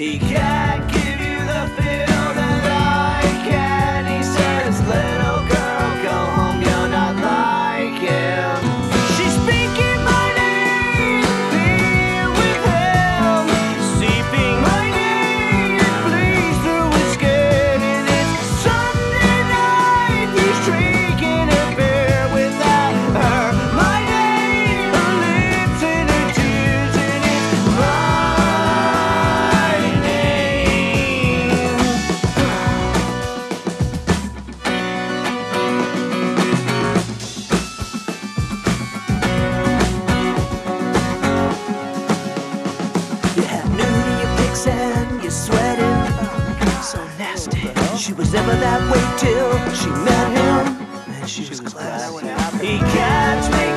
He can't give you the feel that I can. He says, little girl, go home, you're not like him. She's speaking my name, being with him, seeping my name, it bleeds through his skin. And it's Sunday night, he's drinking a beer without her. My name, her lips and her tears, and it's my name. You have nude in your pics and you're sweating, so nasty. She was never that way till she met him, and she was classy. He catch me